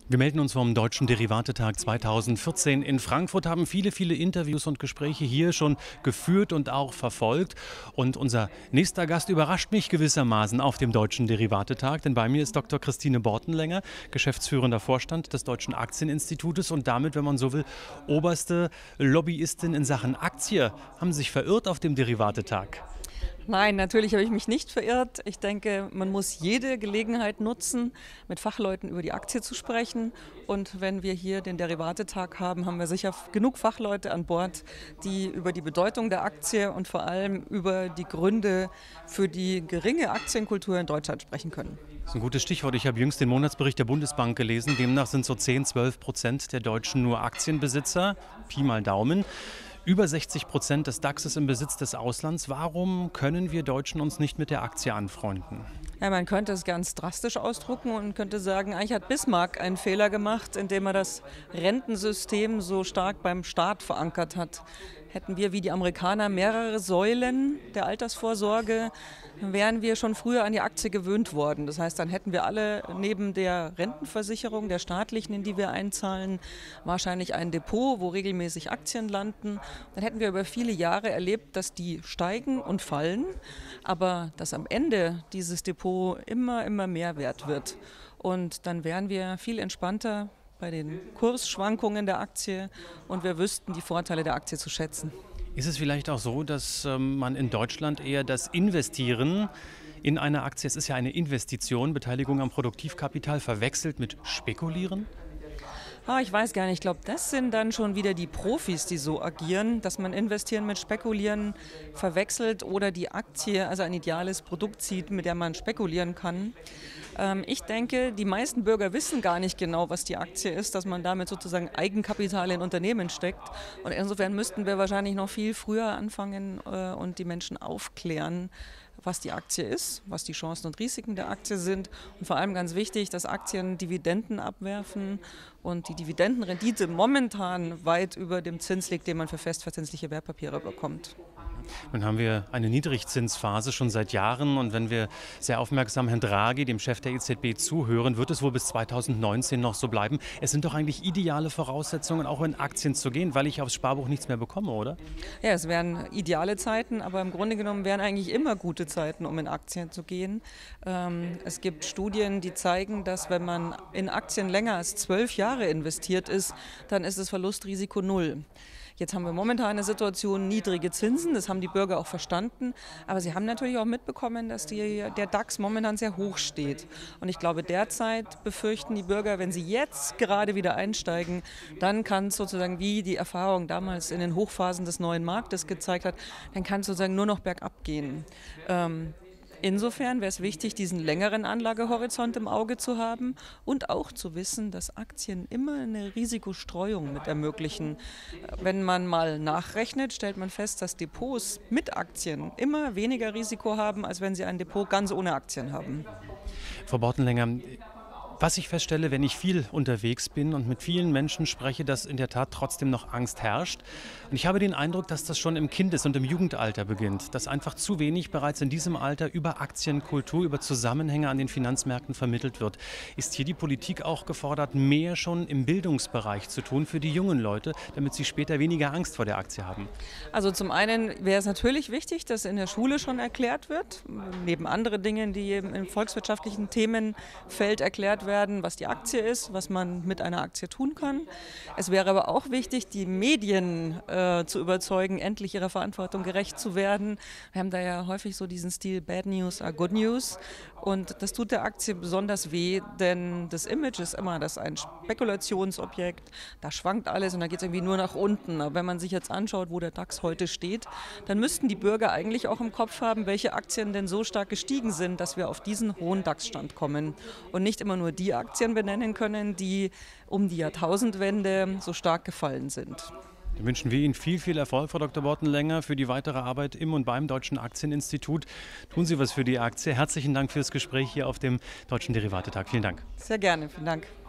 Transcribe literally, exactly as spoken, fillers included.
Wir melden uns vom Deutschen Derivatetag zweitausendvierzehn in Frankfurt, haben viele, viele Interviews und Gespräche hier schon geführt und auch verfolgt. Und unser nächster Gast überrascht mich gewissermaßen auf dem Deutschen Derivatetag, denn bei mir ist Doktor Christine Bortenlänger, geschäftsführender Vorstand des Deutschen Aktieninstitutes und damit, wenn man so will, oberste Lobbyistin in Sachen Aktie. Haben Sie sich verirrt auf dem Derivatetag? Nein, natürlich habe ich mich nicht verirrt. Ich denke, man muss jede Gelegenheit nutzen, mit Fachleuten über die Aktie zu sprechen. Und wenn wir hier den Derivatetag haben, haben wir sicher genug Fachleute an Bord, die über die Bedeutung der Aktie und vor allem über die Gründe für die geringe Aktienkultur in Deutschland sprechen können. Das ist ein gutes Stichwort. Ich habe jüngst den Monatsbericht der Bundesbank gelesen. Demnach sind so zehn, zwölf Prozent der Deutschen nur Aktienbesitzer. Pi mal Daumen. Über sechzig Prozent des DAXes im Besitz des Auslands. Warum können wir Deutschen uns nicht mit der Aktie anfreunden? Ja, man könnte es ganz drastisch ausdrücken und könnte sagen, eigentlich hat Bismarck einen Fehler gemacht, indem er das Rentensystem so stark beim Staat verankert hat. Hätten wir wie die Amerikaner mehrere Säulen der Altersvorsorge, wären wir schon früher an die Aktie gewöhnt worden. Das heißt, dann hätten wir alle neben der Rentenversicherung, der staatlichen, in die wir einzahlen, wahrscheinlich ein Depot, wo regelmäßig Aktien landen. Dann hätten wir über viele Jahre erlebt, dass die steigen und fallen, aber dass am Ende dieses Depot immer, immer mehr wert wird. Und dann wären wir viel entspannter bei den Kursschwankungen der Aktie und wir wüssten die Vorteile der Aktie zu schätzen. Ist es vielleicht auch so, dass ähm, man in Deutschland eher das Investieren in eine Aktie, es ist ja eine Investition, Beteiligung am Produktivkapital, verwechselt mit Spekulieren? Ah, ich weiß gar nicht, ich glaube, das sind dann schon wieder die Profis, die so agieren, dass man Investieren mit Spekulieren verwechselt oder die Aktie, also ein ideales Produkt sieht, mit der man spekulieren kann. Ähm, ich denke, die meisten Bürger wissen gar nicht genau, was die Aktie ist, dass man damit sozusagen Eigenkapital in Unternehmen steckt. Und insofern müssten wir wahrscheinlich noch viel früher anfangen äh, und die Menschen aufklären, was die Aktie ist, was die Chancen und Risiken der Aktie sind und vor allem ganz wichtig, dass Aktien Dividenden abwerfen und die Dividendenrendite momentan weit über dem Zins liegt, den man für festverzinsliche Wertpapiere bekommt. Nun haben wir eine Niedrigzinsphase schon seit Jahren und wenn wir sehr aufmerksam Herrn Draghi, dem Chef der E Z B, zuhören, wird es wohl bis zweitausendneunzehn noch so bleiben. Es sind doch eigentlich ideale Voraussetzungen, auch in Aktien zu gehen, weil ich aufs Sparbuch nichts mehr bekomme, oder? Ja, es wären ideale Zeiten, aber im Grunde genommen wären eigentlich immer gute Zeiten, um in Aktien zu gehen. Ähm, es gibt Studien, die zeigen, dass wenn man in Aktien länger als zwölf Jahre investiert ist, dann ist das Verlustrisiko null. Jetzt haben wir momentan eine Situation, niedrige Zinsen, das haben die Bürger auch verstanden, aber sie haben natürlich auch mitbekommen, dass die, der DAX momentan sehr hoch steht. Und ich glaube, derzeit befürchten die Bürger, wenn sie jetzt gerade wieder einsteigen, dann kann es sozusagen, wie die Erfahrung damals in den Hochphasen des neuen Marktes gezeigt hat, dann kann es sozusagen nur noch bergab gehen. Ähm, Insofern wäre es wichtig, diesen längeren Anlagehorizont im Auge zu haben und auch zu wissen, dass Aktien immer eine Risikostreuung mit ermöglichen. Wenn man mal nachrechnet, stellt man fest, dass Depots mit Aktien immer weniger Risiko haben, als wenn sie ein Depot ganz ohne Aktien haben. Frau Bortenlänger, was ich feststelle, wenn ich viel unterwegs bin und mit vielen Menschen spreche, dass in der Tat trotzdem noch Angst herrscht. Und ich habe den Eindruck, dass das schon im Kindes- und im Jugendalter beginnt, dass einfach zu wenig bereits in diesem Alter über Aktienkultur, über Zusammenhänge an den Finanzmärkten vermittelt wird. Ist hier die Politik auch gefordert, mehr schon im Bildungsbereich zu tun für die jungen Leute, damit sie später weniger Angst vor der Aktie haben? Also zum einen wäre es natürlich wichtig, dass in der Schule schon erklärt wird, neben anderen Dingen, die im volkswirtschaftlichen Themenfeld erklärt werden, werden, was die Aktie ist, was man mit einer Aktie tun kann. Es wäre aber auch wichtig, die Medien äh, zu überzeugen, endlich ihrer Verantwortung gerecht zu werden. Wir haben da ja häufig so diesen Stil Bad News are Good News und das tut der Aktie besonders weh, denn das Image ist immer das ein Spekulationsobjekt, da schwankt alles und da geht es irgendwie nur nach unten. Aber wenn man sich jetzt anschaut, wo der DAX heute steht, dann müssten die Bürger eigentlich auch im Kopf haben, welche Aktien denn so stark gestiegen sind, dass wir auf diesen hohen DAX-Stand kommen und nicht immer nur die Aktien benennen können, die um die Jahrtausendwende so stark gefallen sind. Dann wünschen wir Ihnen viel, viel Erfolg, Frau Doktor Bortenlänger, für die weitere Arbeit im und beim Deutschen Aktieninstitut. Tun Sie was für die Aktie. Herzlichen Dank fürs Gespräch hier auf dem Deutschen Derivatetag. Vielen Dank. Sehr gerne, vielen Dank.